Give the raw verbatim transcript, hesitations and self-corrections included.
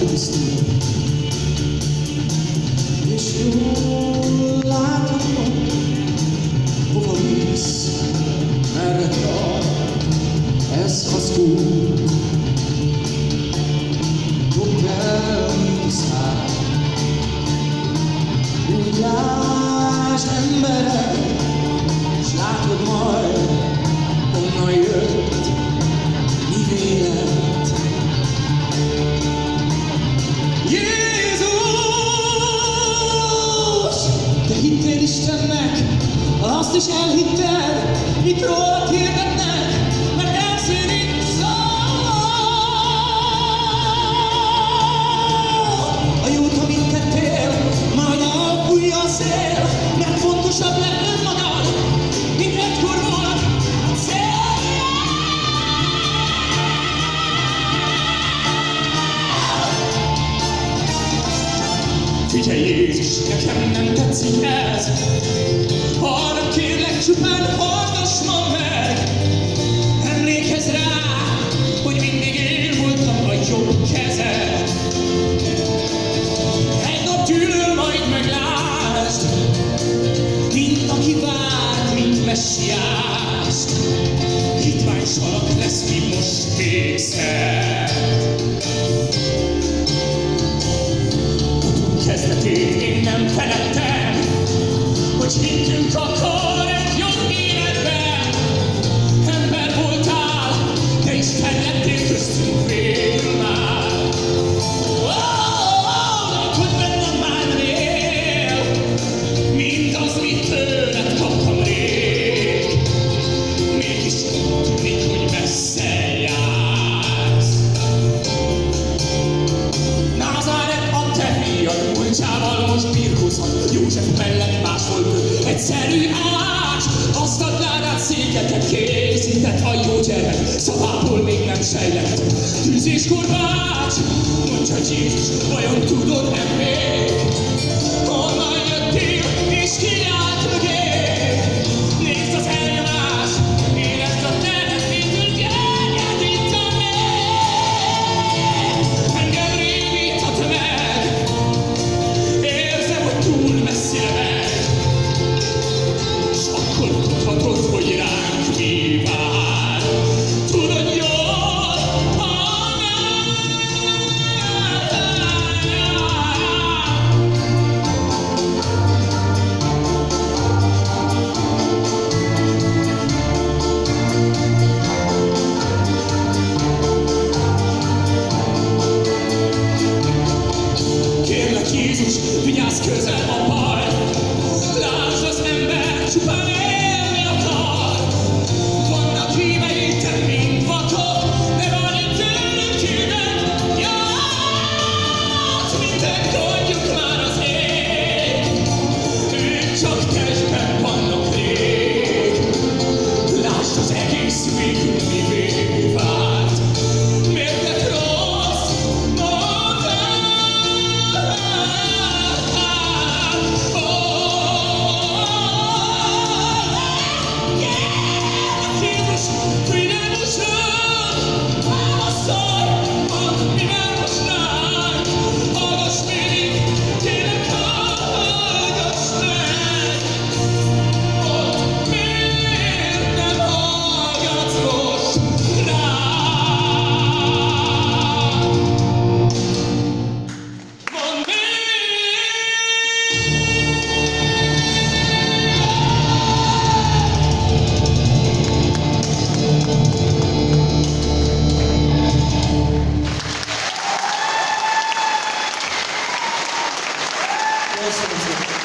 elpusztul. És jól látom, hova visz, merre tart, ez az út. Dobd el, mint szár, úgy lásd emberek, s látod majd, honnan jött, mi vélet. Jézus! Te hittél Istennek, azt is elhitted, mit rólad hirdetnek, mert elszínít szó. A jót, amit tettél, majd elfújja a szél, mert fontosabb lett önmagad, mint egykor volt a cél. Figyelj Jézus, nekem nem tetszik ez, arra kérlek csupán hallgass ma meg. Emlékezz rá, hogy mindig én voltam a jobb kezed. Egy nap gyűlöl, majd meglásd, mint aki várt, mint messiást. Hitvány salak lesz, ki most végzed. Kezdetét én nem feledtem, hogy hittünk akkor egy jobb életben. Ember voltál, de Isten lettél köztünk végül már. Oh, hogy bennem már nem él, mindaz, mit tőled kaptam rég. Mégis úgy tűnik, hogy messze jársz. Názáret a te fiad, múltjával most birkózhat, József mellett más volt ő, egyszerű ács. Asztaltárát, székeket készített a jó gyermek, szavából még nem sejlett. Tűz és korbács, mondja Jézus, vajon tudod-e még? Honnan jöttél, és ki állt mögé? Nézd az elnyomás, érezd a tehet, végül gyerget itt a még. Engem rémíthat meg, érzem, hogy túl messzire megy, s akkor tudhatod, hogy ránk mi vár. Tudod jól, ha nem. Kérlek Jézus, vigyázz közel a baj, lásd az ember csupán élni akar. Vannak hívei, te mind vakok, de van itt tőlük hívek, ját, mindet tudjuk már az ég. Ők csak testben vannak rég, lásd az egész végül mivé vált. Miért lett rossz, mondd el. Köszönöm szépen!